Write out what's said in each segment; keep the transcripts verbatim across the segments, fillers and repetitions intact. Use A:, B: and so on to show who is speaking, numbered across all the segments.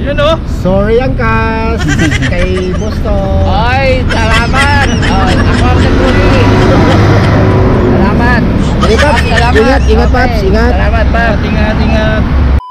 A: Yun o.
B: Sorry Angkas. Kay Bosto.
A: Ay, salamat. Ay, ako ang nagpuli. Salamat.
B: Hey, Paps,
A: Salamat.
B: ingat, ingat
A: Okay.
B: Paps, ingat.
A: Salamat Paps. Ingat, ingat.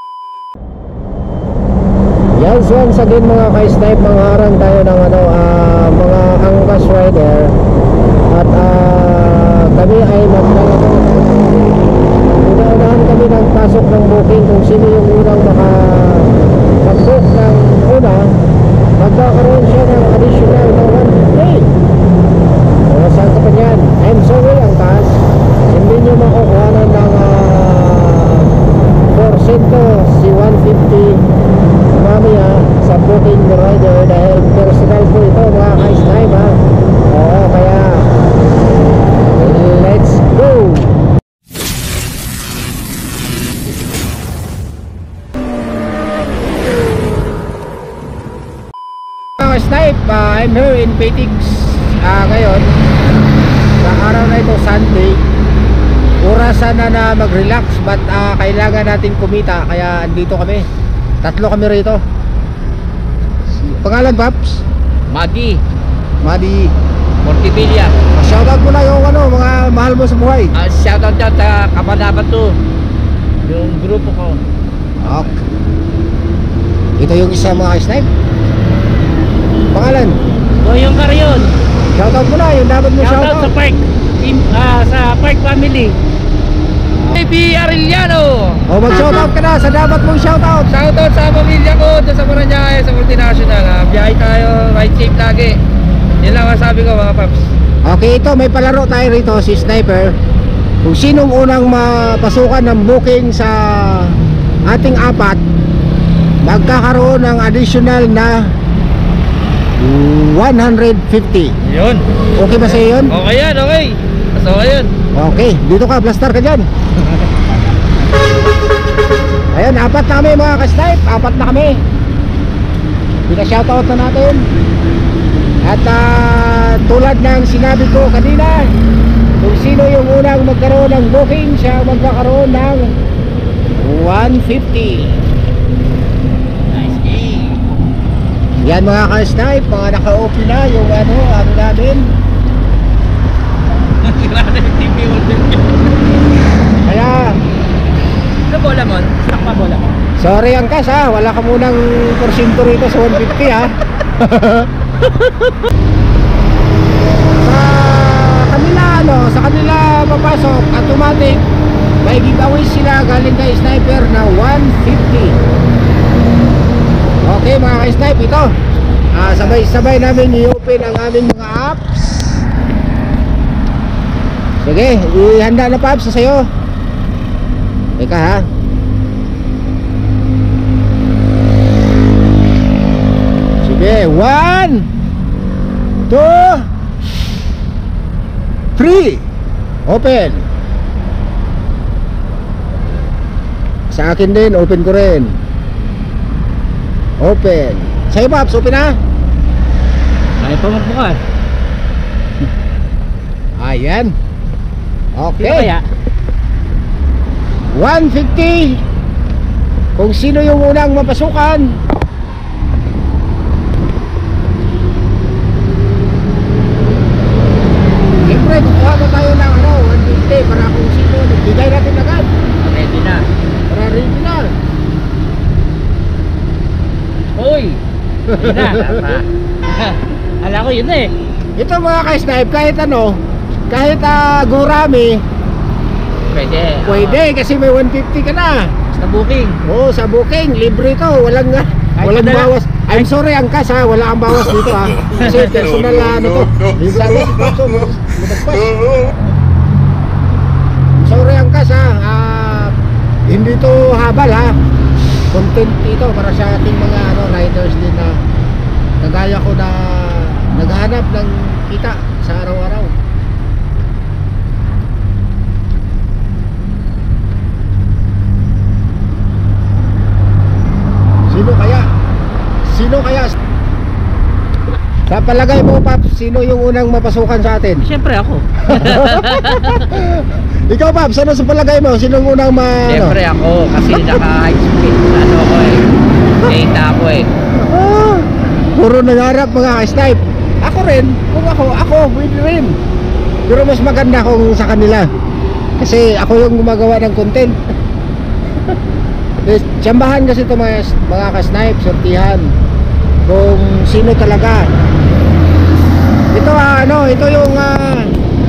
B: Yan, so once again mga ka-snipe, mga harang tayo ng ano, ah, mga Angkas rider. At ah, kami ay maglalaro. Unaunahan kami ng pasok ng booking kung sino yung unang maka mag-book ng una, magkakaroon siya ng additional na one fifty. So, saan ka pa niyan? I'm sorry Angkas, hindi nyo makukuhanan ng uh, porsyento si one fifty mamaya sa booking ni rider dahil personal po ito mga ka-snipe ha. Oo, kaya let's go. Mga snipe, uh, I'm here in Petix uh, ngayon sa araw na ito, Sunday. Orasan na na mag-relax but uh, kailangan natin kumita kaya andito kami. Tatlo kami rito. Pangalan Paps?
A: Madi.
B: Madi.
A: Montevilla.
B: Shoutout mo na yung ano, mga mahal mo sa buhay.
A: Uh, shoutout dyan sa Kapanabat to. Yung grupo ko.
B: Okay. Ito yung isa mga snipe. Pangalan?
A: Boyong Carrion.
B: Shoutout mo na, yung dapat mo
A: Shoutout
B: shoutout.
A: sa Park. Team, ah, sa Park Family. Baby Arellano.
B: O mag-shoutout ka na sa dapat mong shoutout.
A: Shoutout sa pamilya ko doon sa Paranaque, sa multinational. Ha? Biyahe tayo, ride safe lagi. Yan lang ang sabi ko mga paps.
B: Okay, ito may palaro tayo rito, si Sniper. Kung sinong unang mapasukan ng booking sa ating apat, magkakaroon ng additional na one fifty.
A: Yun.
B: Okay ba sa'yo yun?
A: Okay yan, okay. So ayun.
B: Okay, dito ka, blaster ka dyan. Ayun, apat na kami mga ka-snipe. Apat na kami. Pina-shoutout na natin. At uh, tulad ng sinabi ko kanina, kung sino yung unang magkaroon ng booking, siya magkakaroon ng one fifty.
A: Nice game.
B: Yan mga ka-snipe, mga naka-open na yung ano, ano namin. Kaya
A: Ano bola mo? Saan pa bola mo?
B: sorry Angkas ha, wala ka munang porsyento rito sa one fifty ha. Sa kanila ano, sa kanila papasok automatic may giveaway sila galing kay Sniper na one fifty. Okay mga ka-snipe, ito ah, sabay-sabay namin i-open ang aming mga apps. Sige, ihanda na Paps sa sayo. Teka ha. Sige, one, two, three. Open. Sa akin din, open ko rin. Open. Sa'yo Paps, open na.
A: Ay pa magbukas.
B: Ayan.
A: Sino
B: Okay.
A: kaya?
B: one fifty. Kung sino yung unang mapasukan. Siyempre, kukuha na tayo ng ano, one fifty para kung sino, nagbigay natin agad.
A: Ready na.
B: Para ready na.
A: Uy! Yun na. Alam ko yun na eh.
B: Ito mga ka-snipe, kahit ano, kahit uh, gurami,
A: Pwede.
B: pwede kasi may one fifty ka na.
A: Sa booking.
B: Oo, sa booking, libre to, walang nga,
A: Ay,
B: walang
A: padala-
B: bawas. I'm sorry Angkas ha, wala kang bawas dito ha. Kasi personal na ano to. Sabi si Paps, lumagpas. I'm sorry Angkas ha, ah, hindi to habal ha. Content ito para sa ating mga ano, riders din na kagaya ko na naghahanap ng kita sa araw-araw. Sino kaya? Sino kaya? Sa palagay mo, Paps, sino yung unang mapasukan sa atin?
A: Siyempre ako.
B: Ikaw, Paps, ano sa palagay mo? Sino yung unang ma...
A: Siyempre ako kasi naka-high speed na ano ko eh. Data ako eh.
B: Ah, puro nangarap mga ka-snipe. Ako rin, kung ako, ako, pwede rin. Pero mas maganda kung sa kanila. Kasi ako yung gumagawa ng content. Eh, tsambahan kasi ito mga, mga ka-snipe, sortihan. Kung sino talaga. Ito ah, ano, ito yung ah,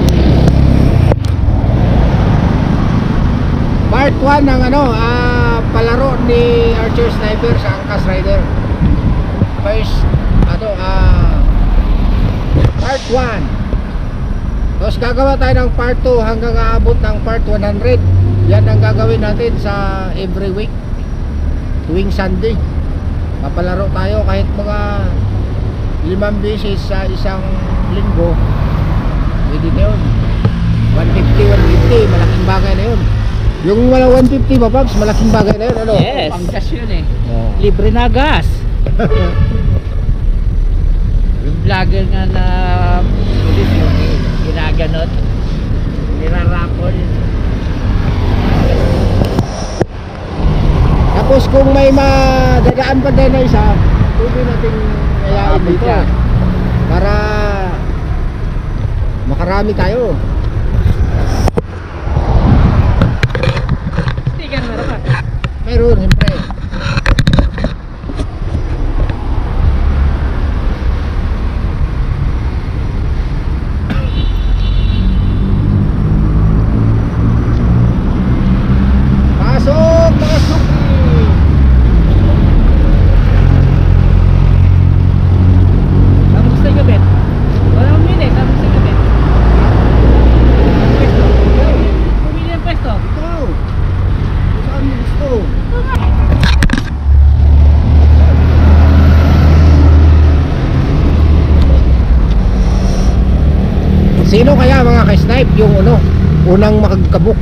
B: part one ng ano, ah, palaro ni Archer Sniper sa Angkas Rider. First, ano, ah, part one. Tapos gagawa tayo ng part two hanggang aabot ng part one hundred. Yan ang gagawin natin sa every week. Tuwing Sunday. Papalaro tayo kahit mga limang beses sa isang linggo. Pwede na yun. one fifty, one fifty, malaking bagay na yun. Yung wala one fifty ba, Pops? Malaking bagay na yun, ano?
A: Yes. Panggas yun eh.
B: Oh.
A: Libre na gas. Yung vlogger nga na pulis yung ginaganot. Nirarapol.
B: Tapos kung may madadaan pa din na isa, pwede natin ayain dito para makarami tayo.
A: Sticker meron pa.
B: Meron, siyempre. Pasok, mga suki!
A: Sabog sa gabit. Walang umili, sabog sa gabit. Pwesto. Pumili ng pwesto.
B: Ikaw! Kung saan mo gusto? Sino kaya mga ka-snipe yung ano, unang makagkabuk?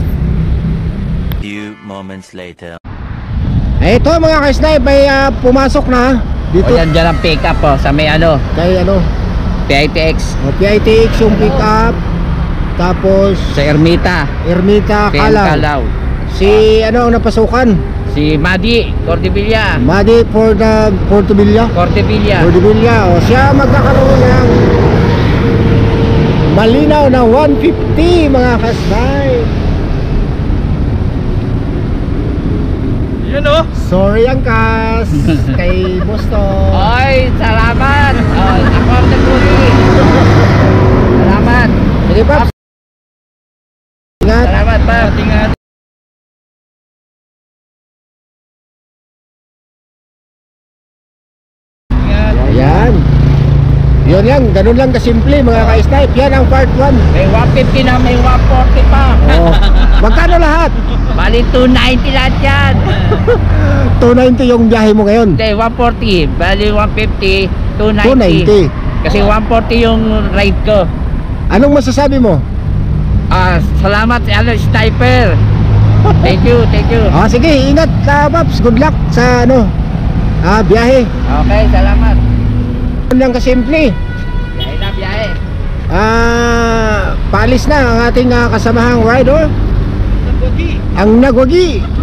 C: Few moments later.
B: Eh, ito mga ka-snipe ay ah, pumasok na dito
A: O yan dyan ang pick up oh, sa may ano,
B: kay ano,
A: P I T X.
B: o, P I T X yung pick up. Tapos
A: Sa Ermita.
B: Ermita
A: P M
B: Calaw.
A: Calaw.
B: Si ano ang napasukan?
A: Si Madi Cordevilla.
B: Madi for the Portobilla.
A: Cordevilla.
B: Portobilla. O siya magkakaroon ng malinaw na one fifty mga ka-snipe.
A: Yun oh.
B: Sorry ang kas kay Busto.
A: Oy, salamat. Oh, ako ang naguli. Salamat.
B: Sige Paps. Ingat.
A: Salamat pa. Ingat.
B: Ayan. Yun lang, ganun lang kasimple mga ka-snipe. Yan ang part one.
A: May one fifty na, may one forty pa.
B: Oh. Magkano lahat?
A: Bali two ninety lahat yan.
B: two ninety yung biyahe mo ngayon.
A: Hindi, one forty. Bali one fifty, two ninety.
B: two ninety.
A: Kasi one forty yung ride ko.
B: Anong masasabi mo?
A: Ah, salamat ano, Sniper. Thank you, thank you.
B: Ah, sige, ingat ka, Paps. Good luck sa ano, ah, biyahe.
A: Okay, salamat.
B: Yun lang kasimple.
A: Biyahe na, biyahe.
B: Ah, paalis na ang ating ah, kasamahang rider. Ang nagwagi.